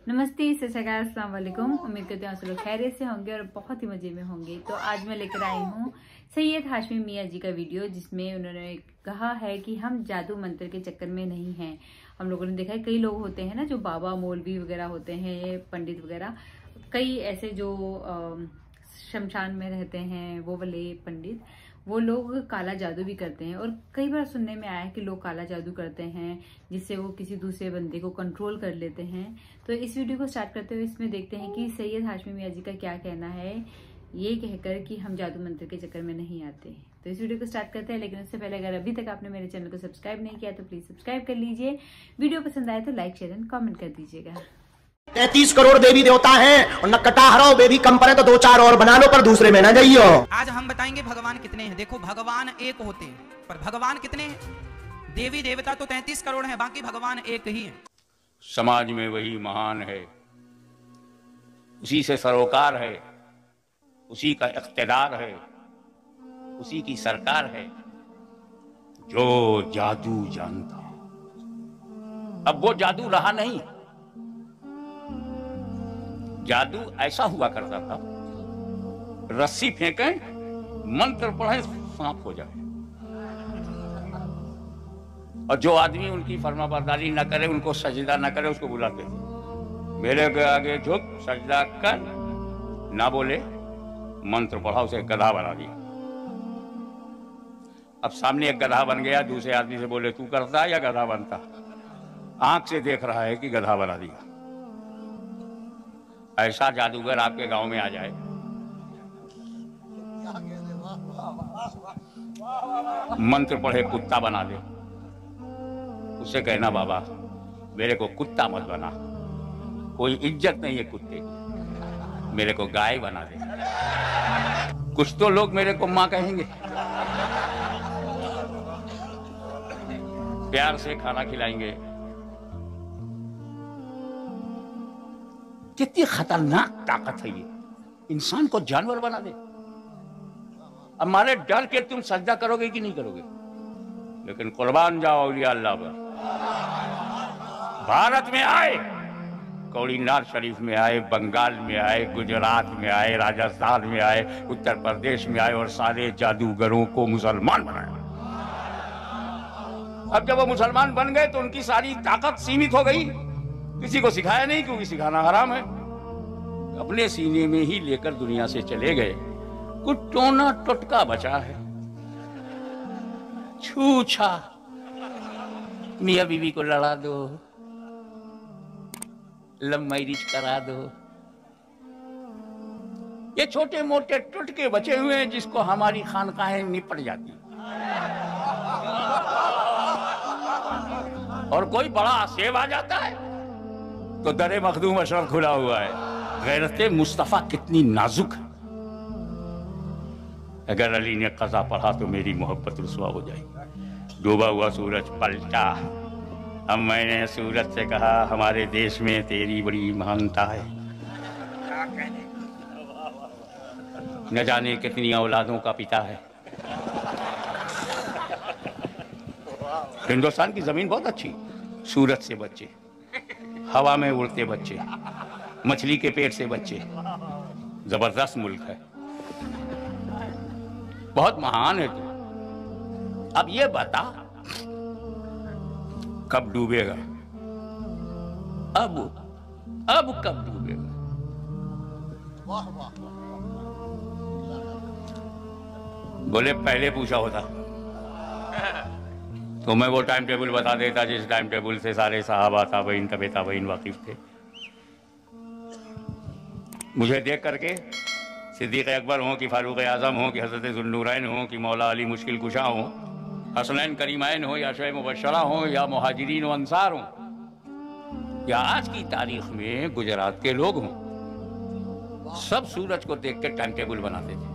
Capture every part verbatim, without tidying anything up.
नमस्ते, सत श्री अकाल, अस्सलाम वालेकुम। उम्मीद करते हैं आप सब लोग खैरियत से होंगे और बहुत ही मजे में होंगे। तो आज मैं लेकर आई हूँ सैयद हाशमी मियाँ जी का वीडियो, जिसमें उन्होंने कहा है कि हम जादू मंत्र के चक्कर में नहीं हैं। हम लोगों ने देखा है कई लोग होते हैं ना जो बाबा मौलवी वगैरह होते हैं, पंडित वगैरह, कई ऐसे जो शमशान में रहते हैं वो वाले पंडित, वो लोग काला जादू भी करते हैं। और कई बार सुनने में आया है कि लोग काला जादू करते हैं जिससे वो किसी दूसरे बंदे को कंट्रोल कर लेते हैं। तो इस वीडियो को स्टार्ट करते हुए इसमें देखते हैं कि सैयद हाशमी मियाँ जी का क्या कहना है, ये कहकर कि हम जादू मंत्र के चक्कर में नहीं आते। तो इस वीडियो को स्टार्ट करते हैं, लेकिन उससे पहले अगर अभी तक आपने मेरे चैनल को सब्सक्राइब नहीं किया तो प्लीज सब्सक्राइब कर लीजिए। वीडियो पसंद आए तो लाइक शेयर एंड कॉमेंट कर दीजिएगा। तैतीस करोड़ देवी देवता हैं और न कटा हराओ बेबी कम पड़े तो दो चार और बना लो, पर दूसरे में ना जाइयो। आज हम बताएंगे भगवान कितने हैं। देखो, भगवान एक होते हैं, पर भगवान कितने हैं? देवी देवता तो तैतीस करोड़ हैं, बाकी भगवान एक ही है। समाज में वही महान है, उसी से सरोकार है, उसी का इख्तिदार है, उसी की सरकार है जो जादू जानता। अब वो जादू रहा नहीं। जादू ऐसा हुआ करता था, रस्सी फेंकें, मंत्र पढ़े, सांप हो जाए। और जो आदमी उनकी फरमाबरदारी न करे, उनको सजदा न करे, उसको बुलाते थे, मेरे के आगे झुक, सजदा कर, ना बोले, मंत्र पढ़ा, उसे गधा बना दिया। अब सामने एक गधा बन गया, दूसरे आदमी से बोले तू करता या गधा बनता? आंख से देख रहा है कि गधा बना दिया। ऐसा जादूगर आपके गांव में आ जाए, मंत्र पढ़े कुत्ता बना दे, उसे कहना बाबा मेरे को कुत्ता मत बना, कोई इज्जत नहीं है कुत्ते की, मेरे को गाय बना दे। कुछ तो लोग मेरे को माँ कहेंगे, प्यार से खाना खिलाएंगे। कितनी खतरनाक ताकत है ये, इंसान को जानवर बना दे। अब मारे डर के तुम सजदा करोगे कि नहीं करोगे, लेकिन कुर्बान जाओ औलिया अल्लाह पर। भारत में आए, कौड़ीनार शरीफ में आए, बंगाल में आए, गुजरात में आए, राजस्थान में आए, उत्तर प्रदेश में आए और सारे जादूगरों को मुसलमान बनाया। अब जब वो मुसलमान बन गए तो उनकी सारी ताकत सीमित हो गई। किसी को सिखाया नहीं, क्योंकि सिखाना हराम है। अपने सीने में ही लेकर दुनिया से चले गए। कुछ टोना टोटका बचा है, छूछा, मियां बीवी को लड़ा दो, लव मैरिज करा दो, ये छोटे मोटे टुटके बचे हुए हैं जिसको हमारी खानकाहें निपट जाती। और कोई बड़ा सेब आ जाता है तो दरे मखदूम अशरफ खुला हुआ है। गैरते मुस्तफा कितनी नाजुक है, अगर अली ने कज़ा पढ़ा तो मेरी मोहब्बत रुसवा हो जाएगी। डूबा हुआ सूरज पलटा, अब मैंने सूरज से कहा हमारे देश में तेरी बड़ी महानता है, न जाने कितनी औलादों का पिता है। हिंदुस्तान की जमीन बहुत अच्छी, सूरज से बच्चे, हवा में उड़ते बच्चे, मछली के पेट से बच्चे, जबरदस्त मुल्क है, बहुत महान है तू। अब ये बता कब डूबेगा? अब अब कब डूबेगा? बोले पहले पूछा होता तो मैं वो टाइम टेबल बता देता जिस टाइम टेबल से सारे साहबा ताबईन तबे ताबईन वाकिफ थे। मुझे देख करके सिद्दीक़ अकबर हो कि फारूक आज़म हो कि हज़रत ज़ुन्नूरैन हो कि मौला अली मुश्किल कुशा हो, हसनैन करीमैन हो या शे मुबश्शरा हो या मुहाजिरीन व अंसार हो, या आज की तारीख में गुजरात के लोग हों, सब सूरज को देख के टाइम टेबल बनाते थे।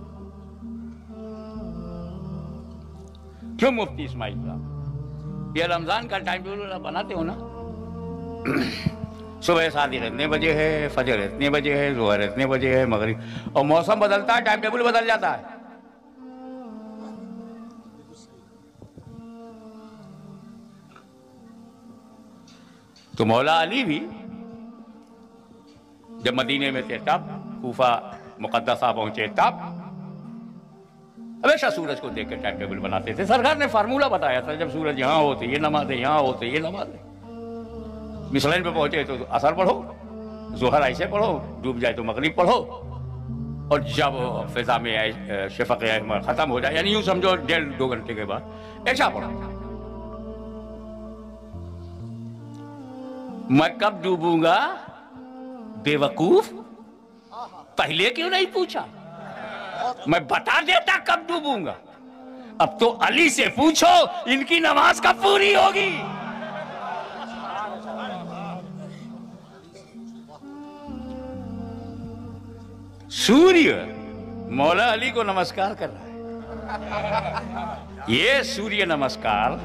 क्यों मुफ्ती इस्माइल साहब, ये रमजान का टाइम टेबल बनाते हो ना? सुबह शादी इतने बजे है, फजर इतने बजे है, जोहर इतने बजे है, मगरिब, और मौसम बदलता है, टाइम टेबल बदल जाता है। तो मौला अली भी जब मदीने में थे तब, कूफा मुकद्दसा पहुंचे तब हमेशा सूरज को देख के टाइम टेबल बनाते थे। सरकार ने फार्मूला बताया था, जब सूरज यहाँ हो तो ये नमाज है, यहाँ हो तो ये नमाज है। मिसलाइन पे पहुंचे तो असर पढ़ो, जोहर ऐसे पढ़ो, डूब जाए तो मगरिब पढ़ो, और जब फिजा में शफक़ अहमर खत्म हो जाए, यानी यूं समझो डेढ़ दो घंटे के बाद ऐसा पढ़ो। मैं कब डूबूंगा बेवकूफ, पहले क्यों नहीं पूछा? मैं बता देता कब डूबूंगा। अब तो अली से पूछो इनकी नमाज कब पूरी होगी। सूर्य मौला अली को नमस्कार कर रहा है। ये सूर्य नमस्कार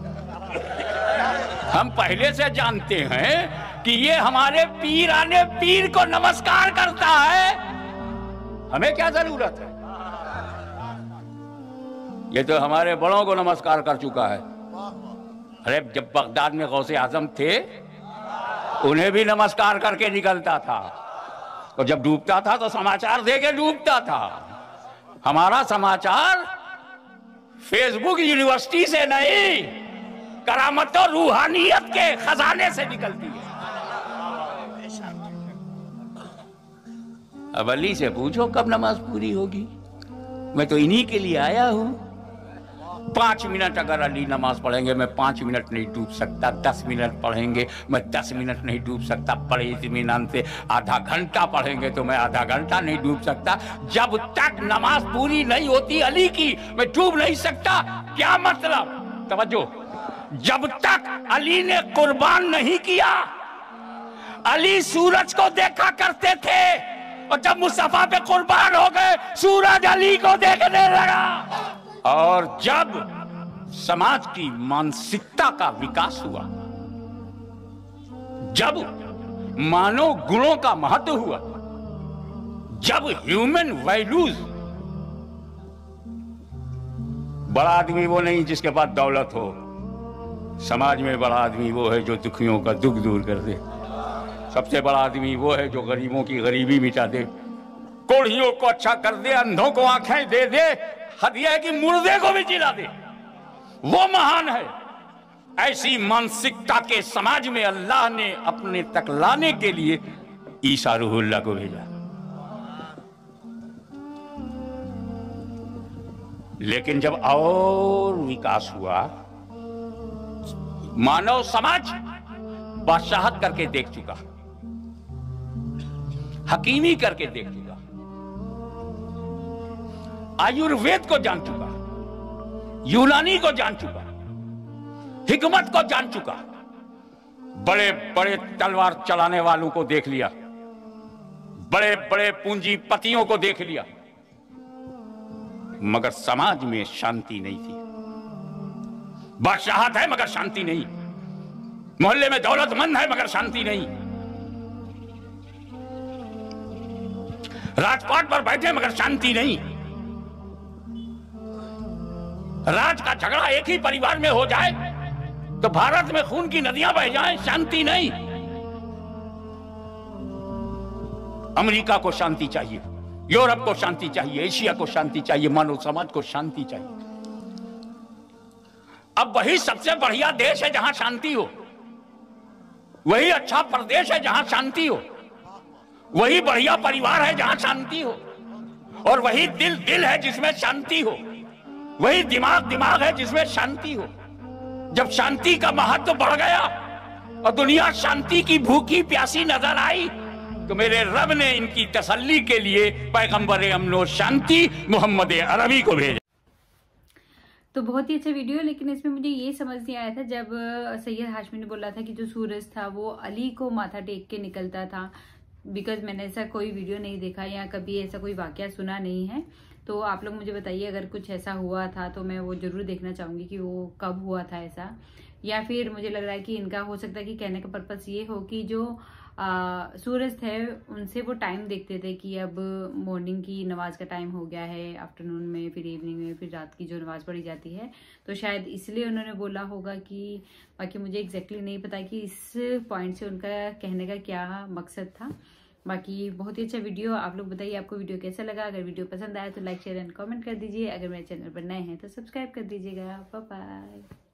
हम पहले से जानते हैं कि ये हमारे पीर आने पीर को नमस्कार करता है। हमें क्या जरूरत है? ये तो हमारे बड़ों को नमस्कार कर चुका है। अरे जब बगदाद में गौसे आजम थे, उन्हें भी नमस्कार करके निकलता था, और जब डूबता था तो समाचार दे के डूबता था। हमारा समाचार फेसबुक यूनिवर्सिटी से नहीं, करामत और रूहानियत के खजाने से निकलती है। अब अली से पूछो कब नमाज पूरी होगी। मैं तो इन्हीं के लिए आया हूं। पांच मिनट अगर अली नमाज पढ़ेंगे मैं पांच मिनट नहीं डूब सकता, दस मिनट पढ़ेंगे मैं दस मिनट नहीं डूब सकता, बड़े इत्मीनान से आधा घंटा पढ़ेंगे तो मैं आधा घंटा नहीं डूब सकता। जब तक नमाज पूरी नहीं होती अली की, मैं डूब नहीं सकता। क्या मतलब? तवज्जो, जब तक अली ने कुर्बान नहीं किया, अली सूरज को देखा करते थे, और जब मुस्तफा पे कुर्बान हो गए सूरज अली को देखने लगा। और जब समाज की मानसिकता का विकास हुआ, जब मानव गुणों का महत्व हुआ, जब ह्यूमन वैल्यूज, बड़ा आदमी वो नहीं जिसके पास दौलत हो, समाज में बड़ा आदमी वो है जो दुखियों का दुख दूर कर दे। सबसे बड़ा आदमी वो है जो गरीबों की गरीबी मिटा दे, कोढ़ियों को अच्छा कर दे, अंधों को आंखें दे दे, हदिया है कि मुर्दे को भी जिला दे। वो महान है। ऐसी मानसिकता के समाज में अल्लाह ने अपने तक लाने के लिए ईसा रूहुल्लाह को भेजा। लेकिन जब और विकास हुआ, मानव समाज बादशाहत करके देख चुका, हकीमी करके देख चुका, आयुर्वेद को जान चुका, यूनानी को जान चुका, हिकमत को जान चुका, बड़े बड़े तलवार चलाने वालों को देख लिया, बड़े बड़े पूंजीपतियों को देख लिया, मगर समाज में शांति नहीं थी। बादशाहत है मगर शांति नहीं, मोहल्ले में दौलतमंद है मगर शांति नहीं, राजपाट पर बैठे मगर शांति नहीं, राज का झगड़ा एक ही परिवार में हो जाए तो भारत में खून की नदियां बह जाएं, शांति नहीं। अमेरिका को शांति चाहिए, यूरोप को शांति चाहिए, एशिया को शांति चाहिए, मानव समाज को शांति चाहिए। अब वही सबसे बढ़िया देश है जहां शांति हो, वही अच्छा प्रदेश है जहां शांति हो, वही बढ़िया परिवार है जहां शांति हो, और वही दिल दिल है जिसमें शांति हो, वही दिमाग दिमाग है जिसमें शांति हो। जब शांति का महत्व बढ़ गया और दुनिया शांति की भूखी प्यासी नजर आई, तो मेरे रब ने इनकी तसल्ली के लिए पैगंबर अमन शांति मोहम्मद अरबी को भेजा। तो बहुत ही अच्छा वीडियो, लेकिन इसमें मुझे ये समझ नहीं आया था जब सैयद हाशमी ने बोला था कि जो सूरज था वो अली को माथा टेक के निकलता था, बिकॉज मैंने ऐसा कोई वीडियो नहीं देखा या कभी ऐसा कोई वाकया सुना नहीं है। तो आप लोग मुझे बताइए अगर कुछ ऐसा हुआ था तो मैं वो जरूर देखना चाहूंगी कि वो कब हुआ था ऐसा, या फिर मुझे लग रहा है कि इनका हो सकता है कि कहने का पर्पस ये हो कि जो आ, सूरज थे उनसे वो टाइम देखते थे कि अब मॉर्निंग की नमाज का टाइम हो गया है, आफ्टरनून में, फिर इवनिंग में, फिर रात की जो नमाज पढ़ी जाती है, तो शायद इसलिए उन्होंने बोला होगा कि, बाकी मुझे एग्जैक्टली नहीं पता कि इस पॉइंट से उनका कहने का क्या मकसद था। बाकी बहुत ही अच्छा वीडियो। आप लोग बताइए आपको वीडियो कैसा लगा। अगर वीडियो पसंद आया तो लाइक शेयर एंड कमेंट कर दीजिए। अगर मेरे चैनल पर नए हैं तो सब्सक्राइब कर दीजिएगा। Bye bye.